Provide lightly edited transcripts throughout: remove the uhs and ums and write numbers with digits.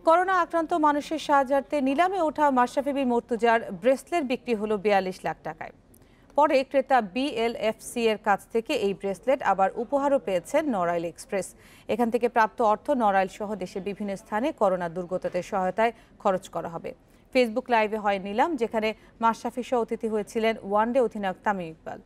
Corona আক্রান্ত মানুষের সাহায্যার্থে নিলামে ওঠা মাশরাফি বিন মুর্তজার ব্রেসলেট বিক্রি হলো ৪২ লাখ টাকায়। পরে ক্রেতা বিএলএফসি এর কাছ থেকে এই ব্রেসলেট আবার উপহারও পেয়েছেন নড়াইল এক্সপ্রেস। এখান থেকে প্রাপ্ত অর্থ নড়াইল সহ দেশের বিভিন্ন স্থানে করোনা দুর্গতদের সহায়তায় খরচ করা হবে। ফেসবুক লাইভে হয় নিলাম, যেখানে মাশরাফি সহ অতিথি হয়েছিলেন ওয়ানডে অধিনায়ক তামিম ইকবাল।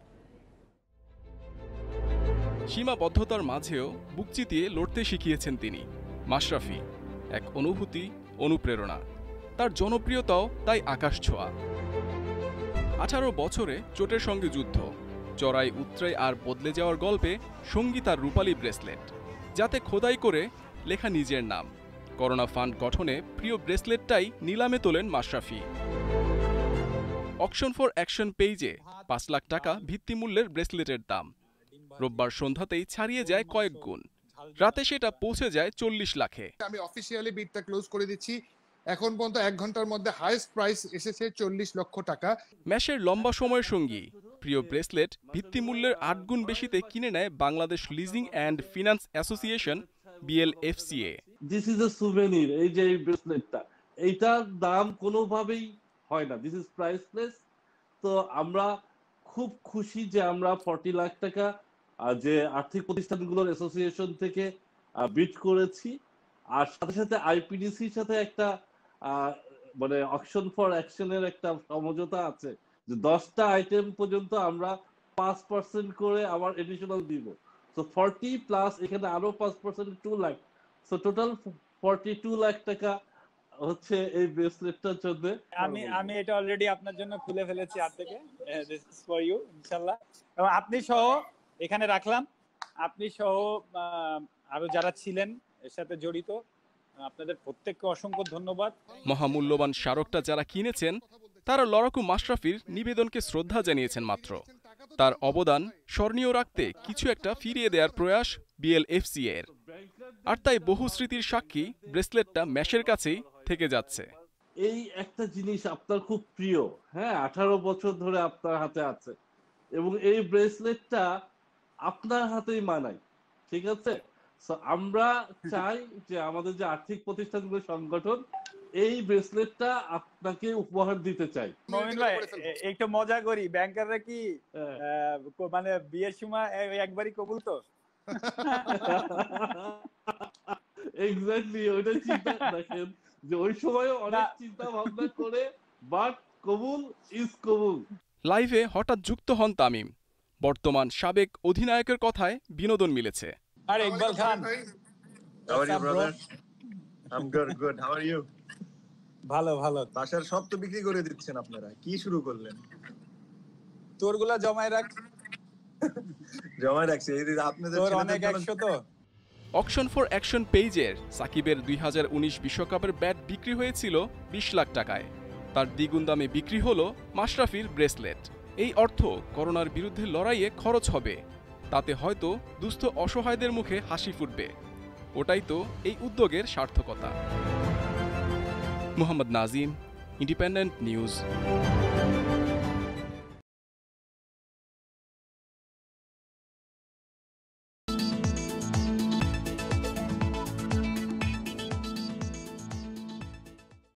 সীমাবদ্ধতার মাঝেও বুক চিতিয়ে লড়তে শিখিয়েছেন তিনি। মাশরাফি এক অনুভূতি, অনুপ্রেরণা। তার জনপ্রিয়তাও তাই আকাশ ছোঁয়া। 18 বছরে চোটের সঙ্গে যুদ্ধ, চড়াই উতরাই আর বদলে যাওয়ার গল্পে সঙ্গী তার রূপালী ব্রেসলেট, যাতে খোদাই করে লেখা নিজের নাম। করোনা ফান্ড গঠনে প্রিয় ব্রেসলেটটাই নিলামে তোলেন মাশরাফি। অকশন ফর অ্যাকশন পেজে 5 লাখ টাকা ভিত্তিমূল্যের ব্রেসলেটের দাম। রোববার সন্ধ্যাতেই ছাড়িয়ে যায় কয়েক গুণ। রাতে সেটা পৌঁছে যায় 40 লাখে। আমি অফিসিয়ালি বিডটা ক্লোজ করে দিচ্ছি। এখন পর্যন্ত 1 ঘন্টার মধ্যে হাইয়েস্ট প্রাইস এসেছে 40 লক্ষ টাকা। ম্যাশের লম্বা সময়ের সঙ্গী প্রিয় ব্রেসলেট ভিত্তিমূল্যের 8 গুণ বেশিতে কিনে নেয় Bangladesh leasing and finance association BLFCA। This is a souvenir. এই যে এই ব্রেসলেটটা, এইটার দাম কোনোভাবেই হয় না, দিস ইজ প্রাইসলেস। তো আমরা খুব খুশি যে আমরা 40 লাখ টাকা যে আর্থিক প্রতিষ্ঠানগুলোর অ্যাসোসিয়েশন থেকে বিড করেছি। আর সাথে সাথে আইপিডিসির সাথে একটা মানে অকশন ফর অ্যাকশনের একটা সমঝোতা আছে যে 10টা আইটেম পর্যন্ত আমরা 5% করে আবার এডিশনাল দিব। সো 40 প্লাস এখানে আরো 5% 2 লাখ, সো টোটাল 42 লাখ টাকা হচ্ছে এই ব্রেসলেটটার জন্য। আমি এটা অলরেডি আপনার জন্য খুলে ফেলেছি হাত থেকে। দিস ইজ ফর ইউ ইনশাআল্লাহ। এবং আপনি সহ এখানে রাখলাম, আপনি সহ আরো যারা ছিলেন এর সাথে জড়িত, আপনাদের প্রত্যেককে অসংখ্য ধন্যবাদ। মহামূল্যবান স্মারকটা যারা কিনেছেন তারা লড়াকু মাশরাফির নিবেদনকে শ্রদ্ধা জানিয়েছেন মাত্র। তার অবদান স্মরণীয় রাখতে কিছু একটা ফিরিয়ে দেওয়ার প্রয়াস BLFCA এর। আর তাই বহু স্মৃতির সাক্ষী ব্রেসলেটটা ম্যাশের কাছেই থেকে যাচ্ছে। এই একটা জিনিস আপনার খুব প্রিয়, হ্যাঁ, 18 বছর ধরে আপনার হাতে আছে এবং এই ব্রেসলেটটা আপনার হাতেই মানায়, ঠিক আছে? সো আমরা চাই যে আমাদের যে আর্থিক প্রতিষ্ঠানগুলো সংগঠন এই ব্রেসলেটটা আপনাকে উপহার দিতে চাই। মমিন ভাই একটু মজা করি, ব্যাংকাররা কি মানে বিয়ের সময় একবারই কবুল তো? এক্স্যাক্টলি, ওইটা চিন্তা রাখেন যে ওই সময় অনেক চিন্তা ভাবনা করে, বাট কবুল ইজ কবুল। লাইভে হঠাৎ যুক্ত হন তামিম। বর্তমান সাবেক অধিনায়কের কথায় বিনোদন মিলেছে। আরে ইকবাল খান, how are you brother? I'm good. How are you? ভালো ভালো। বাসার সব তো বিক্রি করে দিচ্ছেন আপনারা, কি শুরু করলেন? তোরগুলা জমায় রাখ। জমায় রাখছি, এই আপনাদের তোর অনেক 100 তো। অকশন ফর অ্যাকশন পেজের সাকিবের 2019 বিশ্বকাপের ব্যাট বিক্রি হয়েছিল 20 লাখ টাকায়। তার দ্বিগুণ দামে বিক্রি হলো মাশরাফির ব্রেসলেট। এই অর্থ করোনার বিরুদ্ধে লড়াইয়ে খরচ হবে। তাতে হয়তো দুস্থ অসহায়দের মুখে হাসি ফুটবে। ওটাই তো এই উদ্যোগের সার্থকতা। Mohammad Nazim, independent news.